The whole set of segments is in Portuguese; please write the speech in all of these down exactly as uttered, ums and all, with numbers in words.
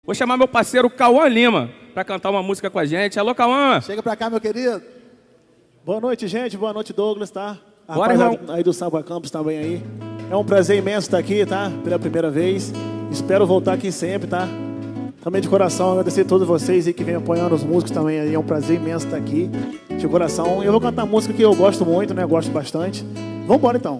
Vou chamar meu parceiro Cauã Lima para cantar uma música com a gente. Alô, Cauã! Chega pra cá, meu querido. Boa noite, gente. Boa noite, Douglas, tá? Bora, irmão. Aí do Samba Campos também aí. É um prazer imenso estar aqui, tá? Pela primeira vez. Espero voltar aqui sempre, tá? Também de coração, agradecer a todos vocês aí que vêm apoiando os músicos também aí. É um prazer imenso estar aqui. De coração. Eu vou cantar música que eu gosto muito, né? Eu gosto bastante. Vambora, então.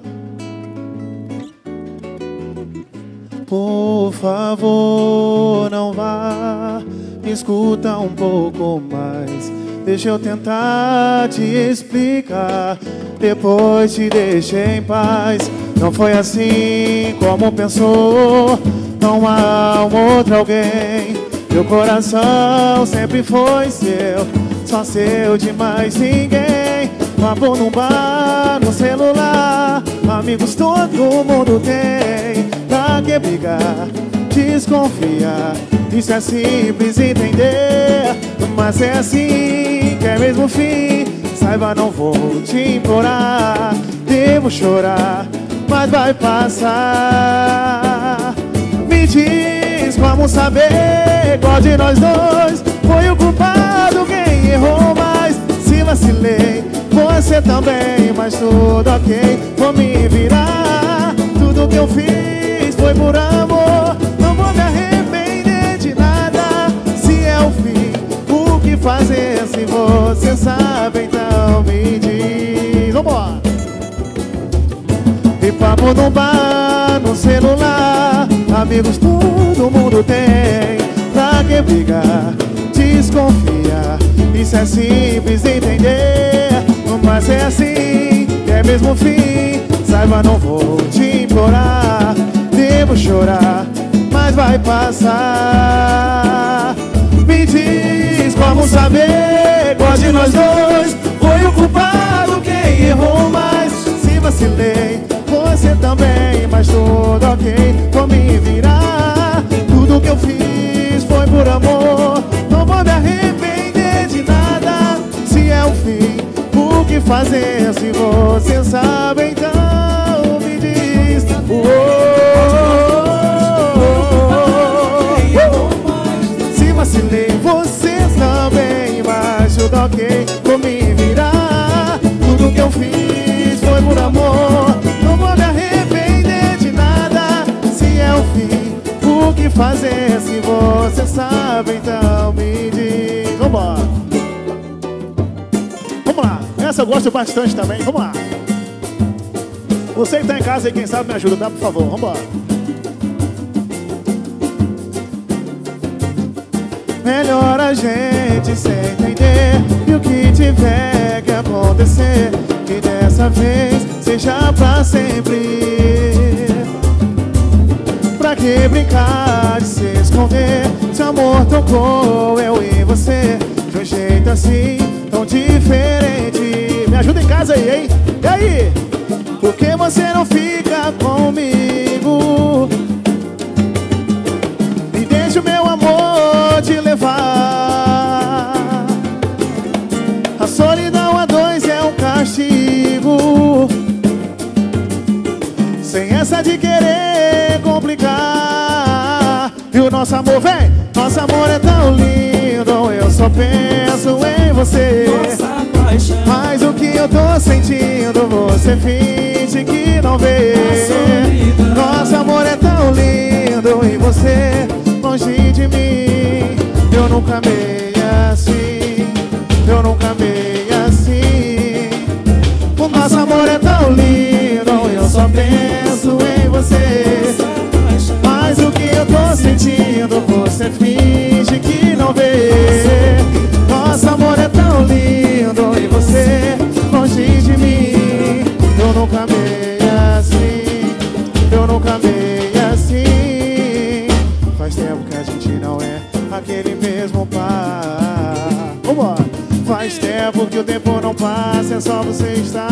Por favor, não vá, me escuta um pouco mais. Deixa eu tentar te explicar, depois te deixei em paz. Não foi assim como pensou, não há um outro alguém. Meu coração sempre foi seu, só seu de mais ninguém. Papo num bar, no celular, amigos todo mundo tem. Pra que brigar, desconfiar, isso é simples entender. Mas é assim que é mesmo o fim. Saiba, não vou te implorar. Devo chorar, mas vai passar. Me diz, vamos saber qual de nós dois foi o culpado, quem errou mais. Se vacilei, você também, mas tudo ok. Vou me virar, tudo que eu fiz foi por amor. Não vou me arrepender de nada. Se é o fim, o que fazer se você sabe, então me diz. Vambora! E papo no bar, no celular, amigos todo mundo tem. Pra que brigar, desconfiar, isso é simples entender. Mas é assim, que é mesmo o fim. Saiba, não vou te implorar. Devo chorar, mas vai passar. Me diz, vamos saber qual de nós dois foi o culpado, quem errou mais. Se vacilei, você também, mas tudo ok. Vou me virar, tudo que eu fiz foi por amor. Não vou me arrepender de nada. Se é o fim, o que fazer se você sabe, então me diz. Oh, oh, oh, oh. Se vacilei, você também, mas tudo ok. Vou me virar, tudo que eu fiz foi por amor. Não vou me arrepender de nada. Se é o fim, o que fazer se você sabe, então me diz. Vambora. Vamos lá, essa eu gosto bastante também, vamos lá. Você que tá em casa aí, quem sabe me ajuda, tá? Por favor, vamos embora. Melhor a gente se entender, e o que tiver que acontecer, que dessa vez seja pra sempre. Pra que brincar de se esconder, se amor tocou eu e você de um jeito assim tão diferente. Me ajuda em casa aí, hein? E aí? Por que você não fica comigo? E deixa o meu amor te levar. A solidão a dois é um castigo, sem essa de querer complicar. E o nosso amor, vem! Nosso amor é tão lindo, eu só penso em você. Mas o que eu tô sentindo, você finge que não vê. Nosso amor é tão lindo e você longe de mim. Eu nunca amei assim, eu nunca amei assim. O nosso amor é tão lindo, eu só penso em você. Mas o que eu tô sentindo, você finge que não vê. Nosso amor é tão lindo e você longe de mim. Eu nunca amei assim, eu nunca amei assim. Faz tempo que a gente não é aquele mesmo par. Vambora! Faz tempo que o tempo não passa, é só você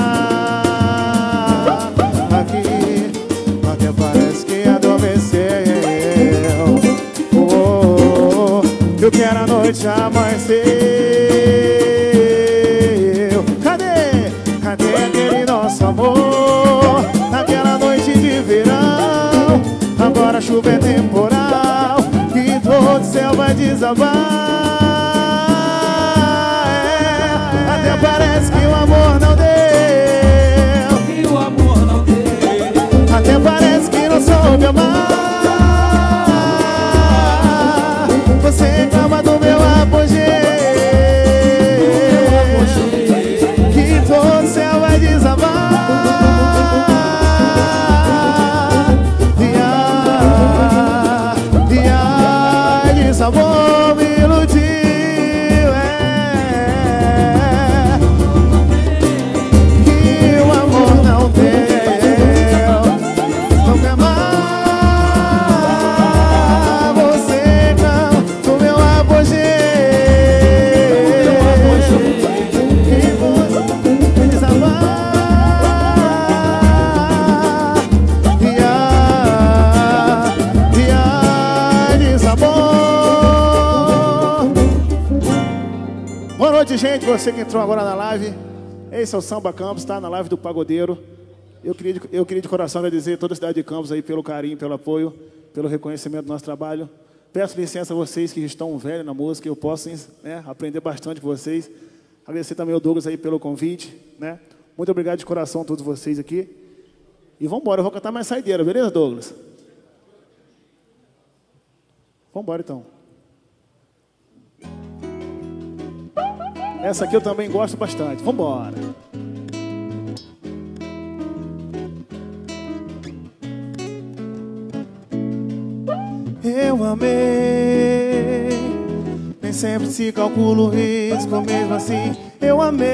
estar aqui. Até parece que adormeceu. Oh, oh, oh. Eu quero a noite amanhecer. Cadê? Cadê aquele nosso amor? Naquela noite de verão. Agora a chuva é temporal e todo céu céu vai desabar. É, até parece que o amor não deu, que o amor não deu. até parece que não soube amar. Você reclama do meu apogeu, que todo céu vai desabar. Sabor me iludiu, é, que o amor não deu. Não quer mais, você não no meu apogeu, que você desabar. Dia, dia de sabor. Boa noite, gente. Você que entrou agora na live. Esse é o Samba Campos, tá? Na live do Pagodeiro. Eu queria, de, eu queria de coração agradecer a toda a cidade de Campos aí pelo carinho, pelo apoio, pelo reconhecimento do nosso trabalho. Peço licença a vocês que estão velhos na música, eu posso, né, aprender bastante com vocês. Agradecer também ao Douglas aí pelo convite, né? Muito obrigado de coração a todos vocês aqui. E vamos embora, eu vou cantar mais saideira, beleza, Douglas? Vamos embora então. Essa aqui eu também gosto bastante. Vamos embora. Eu amei, nem sempre se calcula o risco, mesmo assim eu amei.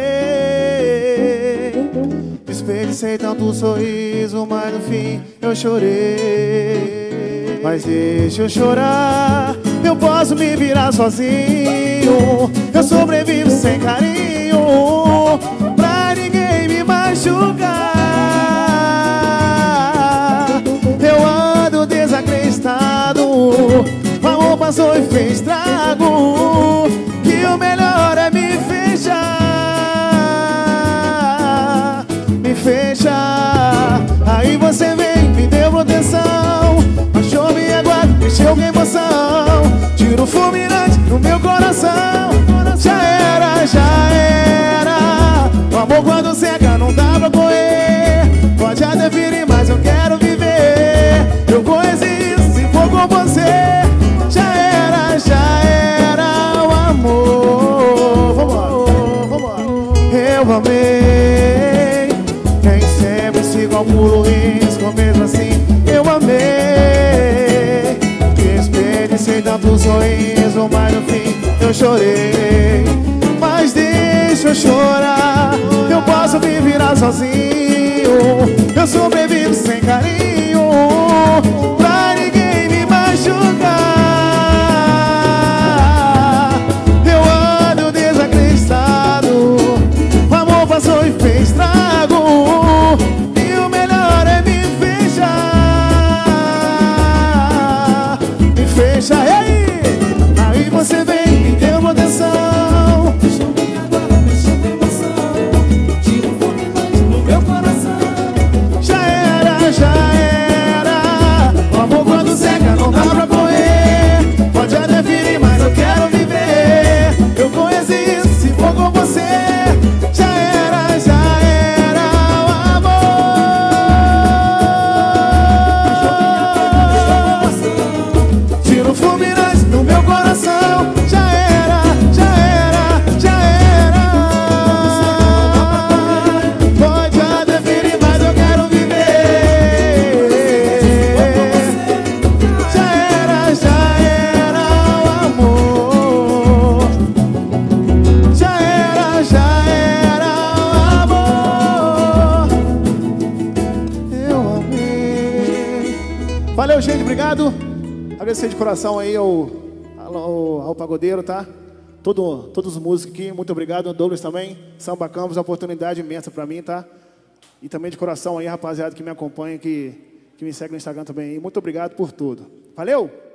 Desperdicei tanto sorriso, mas no fim eu chorei. Mas deixa eu chorar, eu posso me virar sozinho. Eu sobrevivo sem carinho, pra ninguém me machucar. Eu ando desacreditado, o amor passou e fez estrago, que o melhor é me fechar. Me fechar. Aí você vem, me deu proteção, achou minha guarda, mexeu com emoção. Tiro fulminante no meu coração. Já era, já era. O amor quando seca não dá pra correr. Pode até ferir, mas eu quero viver. Eu vou existir se for com você. Já era, já era o amor. Vambora, vambora. Eu amei, nem sempre se calcula o risco, mesmo assim eu amei. Desperdicei tanto sorriso, mas no fim eu chorei. Mas deixa eu chorar, eu posso me virar sozinho. Eu sobrevivo sem carinho, pra ninguém me machucar. Eu ando desacreditado, o amor passou e fez estrago, e o melhor é me fechar. Me fecha, e aí? Aí você vem, me deu proteção. Já era, já era. O amor quando seca não dá pra correr. Pode até ferir, mas eu quero viver. Eu vou existir se for com você. Já era, já era o amor. Tiro fulminante no meu coração. Já era, já era, já era. Pode até ferir, mas eu quero viver. Já era, já era o amor. Já era, já era o amor. Eu amei. Valeu, gente, obrigado. Agradecer de coração aí ao, ao, ao Pagodeiro, tá? Todo, todos os músicos aqui, muito obrigado. Douglas também, Samba Campos, uma oportunidade imensa pra mim, tá? E também de coração aí, rapaziada que me acompanha, que, que me segue no Instagram também. Muito obrigado por tudo. Valeu!